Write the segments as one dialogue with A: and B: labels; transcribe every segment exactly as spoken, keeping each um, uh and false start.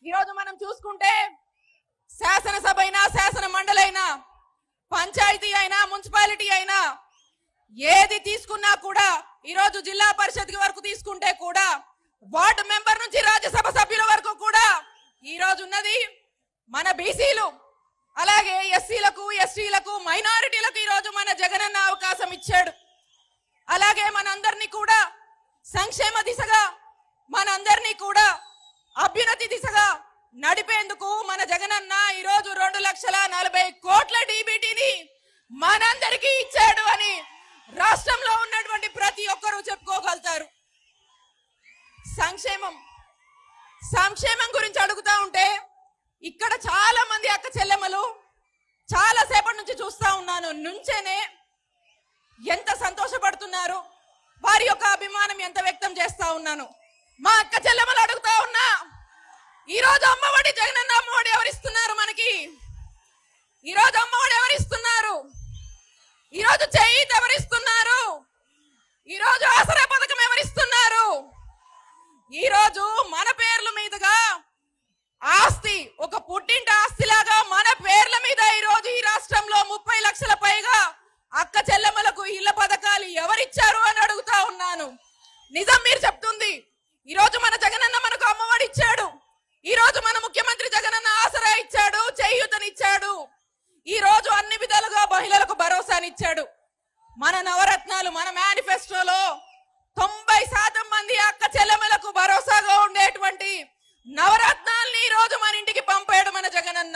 A: ఈ రోజు మనం చూసుకుంటే శాసనసభ అయినా శాసన మండలి అయినా పంచాయతీ అయినా మున్సిపాలిటీ అయినా ఏది తీసుకున్నా కూడా ఈ రోజు జిల్లా పరిషత్ వరకు తీసుకుంటే కూడా వార్డు మెంబర్ నుంచి రాజ్యసభ సభ్యుల వరకు కూడా ఈ రోజు ఉన్నది మన బీసీలు. అలాగే ఎస్సీలకు ఎస్టీలకు మైనారిటీలకు ఈ రోజు మన జగనన్న అవకాశం ఇచ్చాడు. అలాగే మనందరినీ కూడా సంక్షేమ దిశగా మనందరినీ కూడా అభ్యున్నతి దిశగా నడిపేందుకు మన జగనన్న ఈ రోజు రెండు లక్షల నలభై కోట్ల డీబీటీని మనందరికీ ఇచ్చాడు అని రాష్ట్రంలో ఉన్నటువంటి ప్రతి ఒక్కరూ చెప్పుకోగలుగుతారు. సంక్షేమం సంక్షేమం గురించి అడుగుతా ఉంటే ఇక్కడ చాలా మంది అక్క చెల్లెమ్మలు చాలా సేపటి నుంచి చూస్తా ఉన్నాను నుంచేనే ఎంత సంతోషపడుతున్నారు, వారి యొక్క అభిమానం ఎంత వ్యక్తం చేస్తా ఉన్నాను. మా అక్క చెల్లెమ్మలు అడుగుతా ఉన్నా, ఈ రోజు అమ్మఒడి జగనన్న అమ్మఒడి ఎవరిస్తున్నారు మనకి? ఈ రోజు అమ్మఒడి ఎవరిస్తున్నారు? ఈ రోజు చేయూత ఎవరిస్తున్నారు? ఈ రోజు ఆసరా పథకం ఎవరిస్తున్నారు? ఈ రోజు మన పేర్ల మీదుగా ఆస్తి ఒక పుట్టింటి ఆస్తిలాగా మన పేర్ల మీద ఈ రోజు ఈ రాష్ట్రంలో ముప్పై లక్షల పైగా అక్క చెల్లెమ్మలకు ఇళ్ల పథకాలు ఎవరిచ్చారు అని అడుగుతా ఉన్నాను. నిజం మీరు చెప్తుంది. ఈ రోజు మన జగనన్న మనకు అమ్మఒడి ఇచ్చాడు. ఈ రోజు మన ముఖ్యమంత్రి జగనన్న ఆసరా ఇచ్చాడు, చేయూతనిచ్చాడు. ఈ రోజు అన్ని విధాలుగా మహిళలకు భరోసానిచ్చాడు. మన నవరత్నాలు మన మేనిఫెస్టోలో తొంభై శాతం మంది అక్క చెల్లెమ్మలకు భరోసాగా ఉండేటువంటి నవరత్నాల్ని ఈ రోజు మన ఇంటికి పంపాడు మన జగనన్న.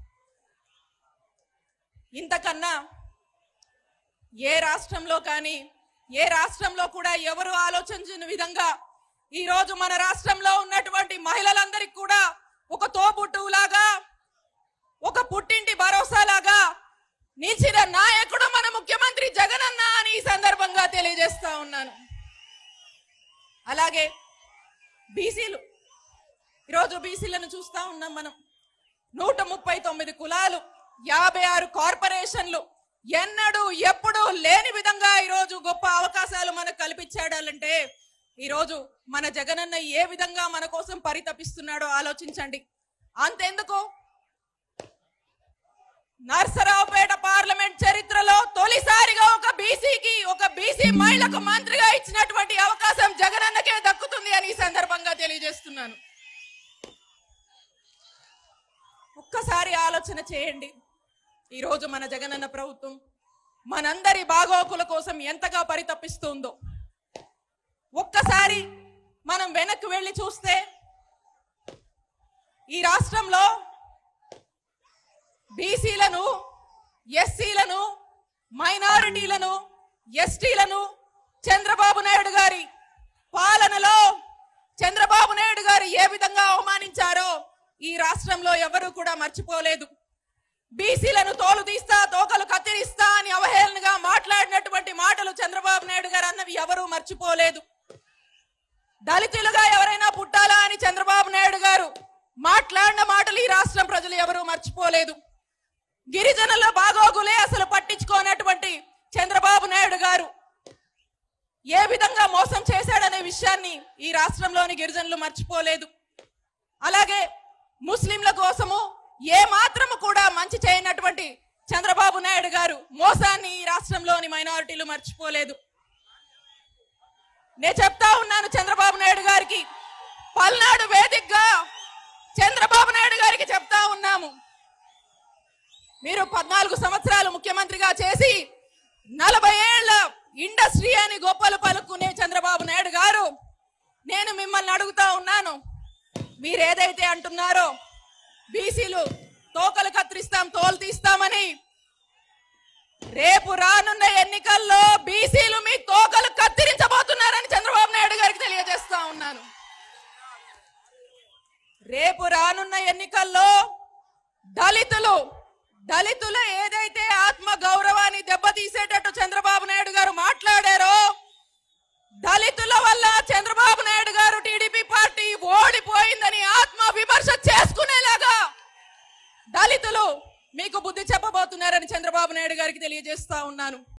A: ఇంతకన్నా ఏ రాష్ట్రంలో కానీ ఏ రాష్ట్రంలో కూడా ఎవరు ఆలోచించిన విధంగా ఈ రోజు మన రాష్ట్రంలో ఉన్నటువంటి మహిళలందరికీ కూడా ఒక తోబుట్టులాగా ఒక పుట్టింటి భరోసాలాగా నిలిచిన నాయకుడు మన ముఖ్యమంత్రి జగనన్న అని ఈ సందర్భంగా తెలియజేస్తా ఉన్నాను. అలాగే బీసీలు ఈరోజు బీసీలను చూస్తా ఉన్నాం మనం. నూట ముప్పై తొమ్మిది కులాలు, యాభై ఆరు కార్పొరేషన్లు, ఎన్నడూ ఎప్పుడు లేని విధంగా ఈరోజు గొప్ప అవకాశాలు మనకు కల్పించాడంటే ఈరోజు మన జగనన్న ఏ విధంగా మన కోసం పరితపిస్తున్నాడో ఆలోచించండి. అంతెందుకు నర్సరావుపేట పార్లమెంట్ చరిత్రలో తొలిసారిగా ఒక బీసీకి ఒక బీసీ మహిళకు మంత్రిగా ఇచ్చినటువంటి అవకాశం జగనన్నకే దక్కుతుంది అని ఈ సందర్భంగా తెలియజేస్తున్నాను. ఒక్కసారి ఆలోచన చేయండి. ఈరోజు మన జగనన్న ప్రభుత్వం మనందరి బాగోగుల కోసం ఎంతగా పరితపిస్తుందో. ఒక్కసారి మనం వెనక్కి వెళ్ళి చూస్తే ఈ రాష్ట్రంలో బీసీలను, ఎస్సీలను, మైనారిటీలను, ఎస్టీలను చంద్రబాబు నాయుడు గారి పాలనలో చంద్రబాబు నాయుడు గారు ఏ విధంగా అవమానించారో ఈ రాష్ట్రంలో ఎవరు కూడా మర్చిపోలేదు. బీసీలను తోలు తీస్తా తోకలు కత్తిరిస్తా అని అవహేళనగా మాట్లాడినటువంటి మాటలు చంద్రబాబు నాయుడు గారు అన్నవి ఎవరు మర్చిపోలేదు. దళితులుగా ఎవరైనా పుట్టాలా అని చంద్రబాబు నాయుడు గారు మాట్లాడిన మాటలు ఈ రాష్ట్రం ప్రజలు ఎవరు మర్చిపోలేదు. గిరిజనుల బాగోగులే అసలు పట్టించుకోనటువంటి చంద్రబాబు నాయుడు గారు ఏ విధంగా మోసం చేశాడనే విషయాన్ని ఈ రాష్ట్రంలోని గిరిజనులు మర్చిపోలేదు. అలాగే ముస్లింల కోసము ఏ మాత్రము కూడా మంచి చేయనటువంటి చంద్రబాబు నాయుడు గారు మోసాన్ని ఈ రాష్ట్రంలోని మైనారిటీలు మర్చిపోలేదు. నేను చెప్తా ఉన్నాను చంద్రబాబు నాయుడు గారికి, పల్నాడు వేదికగా చంద్రబాబు నాయుడు గారికి చెప్తా ఉన్నాము, మీరు పద్నాలుగు సంవత్సరాలు ముఖ్యమంత్రిగా చేసి నలభై ఏళ్ల ఇండస్ట్రీ అని గొప్పలు పలుకునే చంద్రబాబు నాయుడు గారు, నేను మిమ్మల్ని అడుగుతా ఉన్నాను, మీరు ఏదైతే అంటున్నారో బీసీలు తోకలు కత్తిరిస్తాం తోలు తీస్తామని, రేపు రానున్న ఎన్నికల్లో బీసీలు మీ తోకలు కత్తిరించబోతున్నారని చంద్రబాబు నాయుడు గారికి తెలియజేస్తా ఉన్నాను. రేపు రానున్న ఎన్నికల్లో దళితులు దళితుల ఏదైతే ఆత్మ గౌరవాన్ని దెబ్బతీసేటట్టు చంద్రబాబు నాయుడు గారు మాట్లాడారో, దళితుల వల్ల చంద్రబాబు నాయుడు గారు టీడీపీ పార్టీ ఓడిపోయిందని ఆత్మ విమర్శ చేసుకునేలాగా దళితులు మీకు బుద్ధి చెప్పబోతున్నారని చంద్రబాబు నాయుడు గారికి తెలియజేస్తా ఉన్నాను.